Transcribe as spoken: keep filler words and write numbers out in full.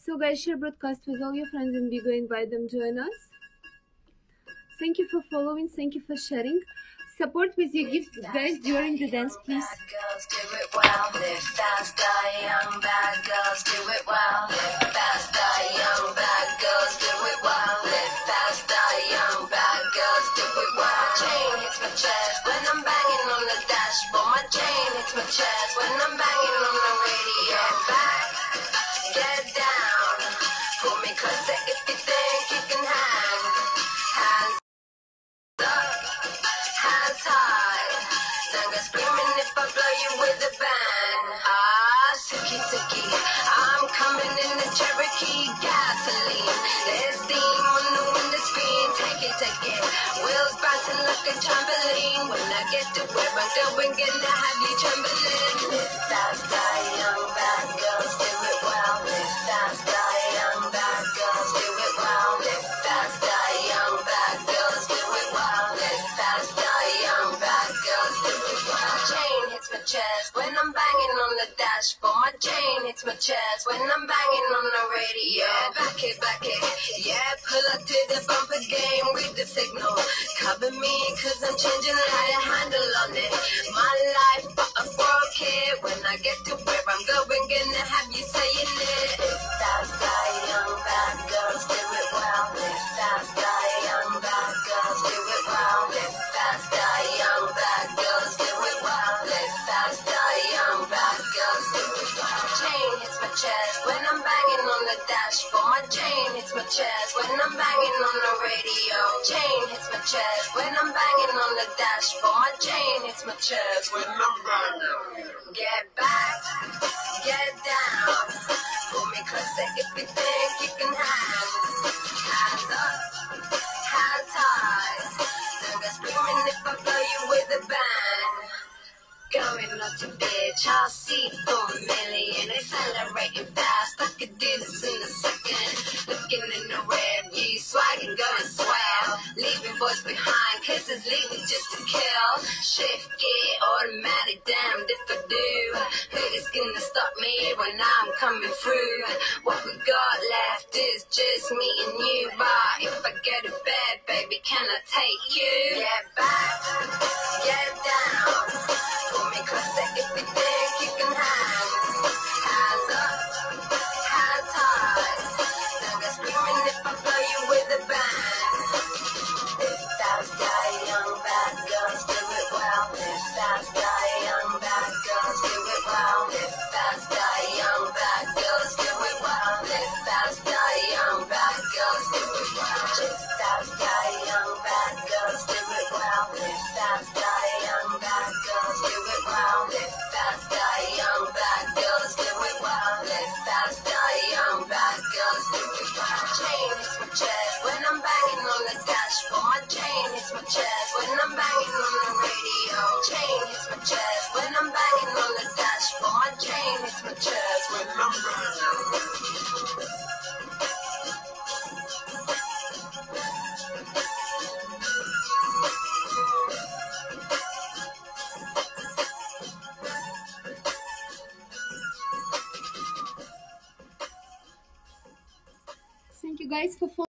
So guys, share broadcast with all your friends and be go invite them join us. Thank you for following, thank you for sharing. Support with your gifts, guys, during the dance, please. Bad girls do it well. Live faster, young bad girls do it well. Live faster, young bad girls do it well. Live faster, young bad girls do it well. My chain hits my chest when I'm banging on the dashboard. My chain hits my chest when I'm banging on the radio. Get back, get down. Pull me closer if you think you can hang. Hands up, hands high. Don't go screaming if I blow you with a bang. Ah, Suki Suki, I'm coming in the Cherokee gasoline. There's steam on the window screen. Take it, take it. Wheels bouncing like a trampoline. When I get to where I'm going, gonna have you trembling. Live faster, young bad girls do it well. Live faster, young bad girls do it well. Live faster, young bad girls do it well. Live faster, young bad girls do it well. My chain hits my chest when I'm banging on the dashboard. My chain hits my chest when I'm banging on the radio. Back it, back it, yeah. Pull up to the bumper game with the signal. Cover me, cause I'm changing how to handle on it. My life, but I broke it. When I get to where I'm going, gonna have you saying it. Live faster, young bad girls do it well. Live faster, young bad girls do it well. Live faster, young bad girls do it well. Live faster, young bad girls do it well. Chain hits my chest when I'm banging on the dashboard. My chain hits my chest when I'm banging on the radio. Chain hits my chest when I'm banging on the dashboard. My chain hits my chest when I'm banging. Get back, get down. Pull me closer if you think you can hang. Hands up, hands high. Don't go screaming if I blow you with a bang. Going up to bitch, I'll see for a million. Accelerating fast, I could do this in a second. Looking in the rear view, swagging, going swell. Leaving boys behind, kisses leaving just to kill. Shift gear, automatic, damned if I do. Who is gonna stop me when I'm coming through? What we got left is just me and you. But if I get to bed, baby, can I take you? Get back, get down. Pull me closer if you think you can hang. Hands up, hands high. Don't go screaming if I blow you with a bang. Live faster, young bad girls do it well. Live faster, young bad girls do it well. Live faster, young bad girls do it well. Live faster, young bad girls do it well. Live faster, young bad girls do it well. Live faster, young bad girls do it well. Live faster, young bad girls do it well. Live faster, young bad girls do it well. Chain hits my chest when I'm banging on the dashboard. My chain hits my chest when I'm banging on the radio. Chain hits my chest when I'm banging on the dashboard. My chain hits my chest when I'm banging. Thank you guys for following.